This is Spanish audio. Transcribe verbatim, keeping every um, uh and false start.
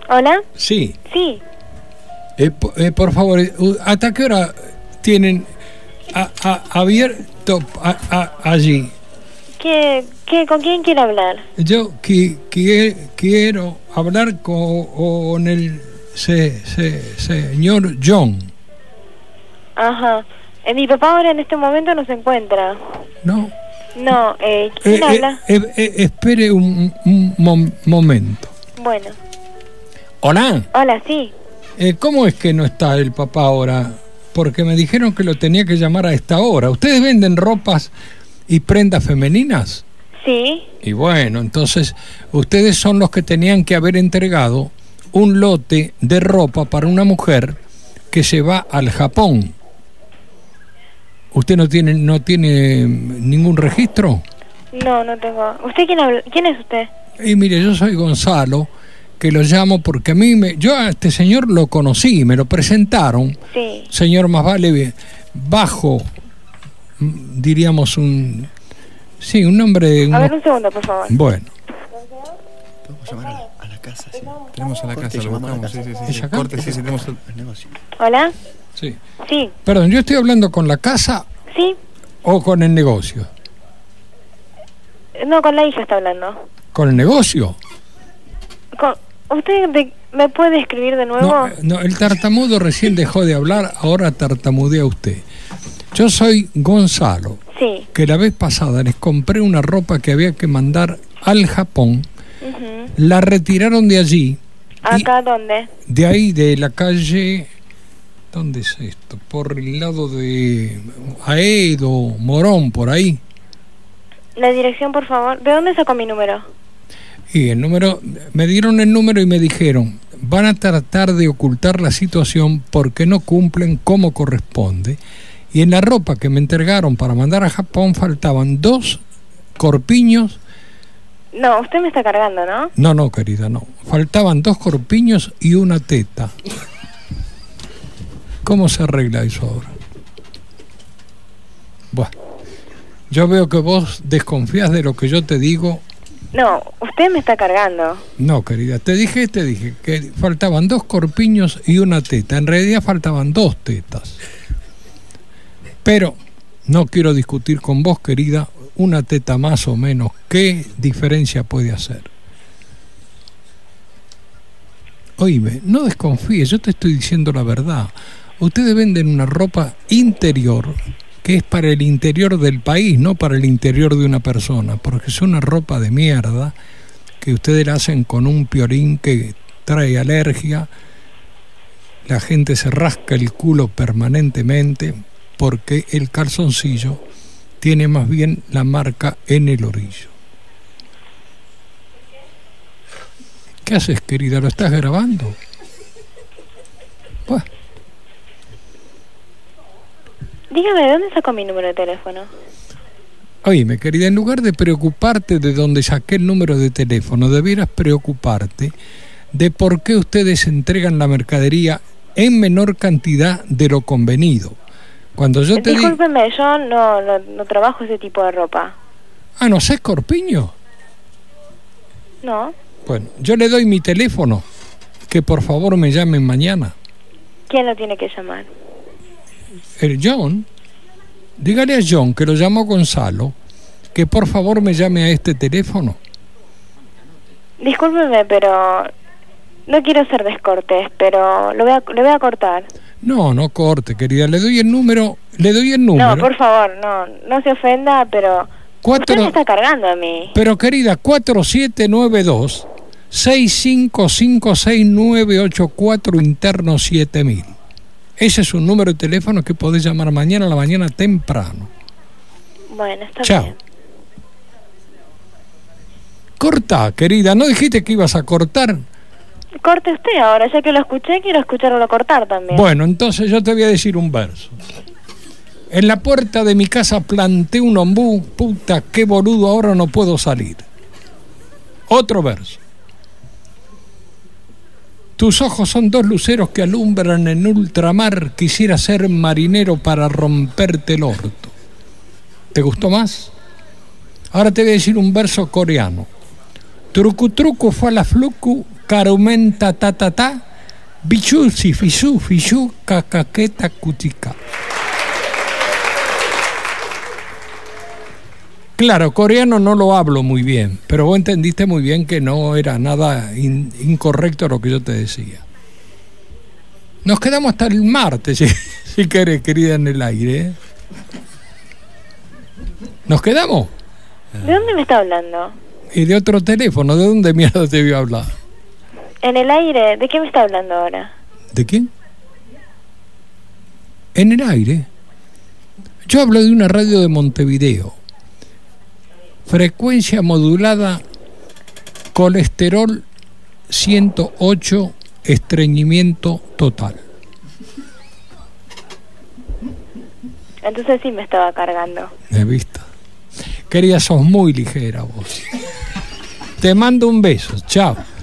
¿Hola? Sí. Sí. Eh, eh, por favor, ¿hasta qué hora tienen a, a, abierto a, a, allí? ¿Qué, qué, ¿Con quién quiere hablar? Yo qui, qui, quiero hablar con, con el se, se, señor John. Ajá. Eh, mi papá ahora en este momento no se encuentra. ¿No? No, eh, ¿quién eh, habla? Eh, eh, espere un, un mom, momento. Bueno. Hola. Hola, sí. Eh, ¿Cómo es que no está el papá ahora? Porque me dijeron que lo tenía que llamar a esta hora. ¿Ustedes venden ropas y prendas femeninas? Sí. Y bueno, entonces ustedes son los que tenían que haber entregado un lote de ropa para una mujer que se va al Japón. ¿Usted no tiene no tiene ningún registro? No, no tengo. ¿Usted quién habla? ¿Quién es usted? Y mire, yo soy Gonzalo, que lo llamo porque a mí me, yo a este señor lo conocí, me lo presentaron. Sí. Señor, más vale bajo, diríamos un, sí, un nombre. A uno, ver, un segundo, por favor. Bueno. Podemos llamar a la, a la casa, sí. Tenemos a la casa, lo buscamos, sí, sí, sí. ¿Es acá? Corte, sí, sí, tenemos el, el negocio. ¿Hola? Sí. Sí. Perdón, ¿yo estoy hablando con la casa Sí. o con el negocio? No, con la hija está hablando. ¿Con el negocio? Con... ¿Usted de... me puede escribir de nuevo? No, no, el tartamudo recién dejó de hablar, ahora tartamudea usted. Yo soy Gonzalo, sí. Que la vez pasada les compré una ropa que había que mandar al Japón, uh-huh. La retiraron de allí. ¿Acá dónde? De ahí, de la calle, ¿dónde es esto? Por el lado de Aedo, Morón, por ahí. La dirección, por favor. ¿De dónde sacó mi número? Y el número, me dieron el número y me dijeron, van a tratar de ocultar la situación porque no cumplen como corresponde. Y en la ropa que me entregaron para mandar a Japón faltaban dos corpiños. No, usted me está cargando, ¿no? No, no, querida, no. Faltaban dos corpiños y una teta. ¿Cómo se arregla eso ahora? Bueno, yo veo que vos desconfías de lo que yo te digo. No, usted me está cargando. No, querida, te dije, te dije que faltaban dos corpiños y una teta. En realidad faltaban dos tetas. Pero no quiero discutir con vos, querida, una teta más o menos. ¿Qué diferencia puede hacer? Oíme, no desconfíes, yo te estoy diciendo la verdad. Ustedes venden una ropa interior que es para el interior del país, no para el interior de una persona, porque es una ropa de mierda que ustedes la hacen con un piorín que trae alergia, la gente se rasca el culo permanentemente porque el calzoncillo tiene más bien la marca en el orillo. ¿Qué haces, querida? ¿Lo estás grabando? Pues. Dígame, ¿de dónde sacó mi número de teléfono? Oíme, querida, en lugar de preocuparte de dónde saqué el número de teléfono, debieras preocuparte de por qué ustedes entregan la mercadería en menor cantidad de lo convenido. Cuando yo te Discúlpeme, di... yo no, no, no trabajo ese tipo de ropa. Ah, ¿no sé, corpiño? No. Bueno, yo le doy mi teléfono, que por favor me llamen mañana. ¿Quién lo tiene que llamar? El John. Dígale a John, que lo llamo Gonzalo, que por favor me llame a este teléfono. Discúlpeme, pero no quiero ser descortés, pero lo voy a, lo voy a cortar. No, no corte, querida, le doy el número, le doy el número. No, por favor, no, no se ofenda, pero Cuatro... usted me está cargando a mí. Pero querida, cuatro siete nueve dos seis cinco cinco seis nueve ocho cuatro interno siete mil. Ese es un número de teléfono que podés llamar mañana a la mañana temprano. Bueno, está Chao. bien. Corta, querida, ¿no dijiste que ibas a cortar? Corte usted ahora, ya que lo escuché, quiero escucharlo cortar también. Bueno, entonces yo te voy a decir un verso. En la puerta de mi casa planté un ombú, puta, qué boludo, ahora no puedo salir. Otro verso. Tus ojos son dos luceros que alumbran en ultramar, quisiera ser marinero para romperte el orto. ¿Te gustó más? Ahora te voy a decir un verso coreano. Trucu trucu fue a la flucu, carumenta ta ta ta, bichu si fisu fisu cacaqueta cutica. Claro, coreano no lo hablo muy bien, pero vos entendiste muy bien que no era nada in, incorrecto lo que yo te decía. Nos quedamos hasta el martes, si, si querés, querida, en el aire, ¿eh? ¿Nos quedamos? ¿De dónde me está hablando? Y de otro teléfono, ¿de dónde mierda te voy a hablar? En el aire, ¿de qué me está hablando ahora? ¿De quién? En el aire. Yo hablo de una radio de Montevideo. Frecuencia modulada, colesterol ciento ocho, estreñimiento total. Entonces sí me estaba cargando. ¿Me viste? Querida, sos muy ligera vos. Te mando un beso. Chao.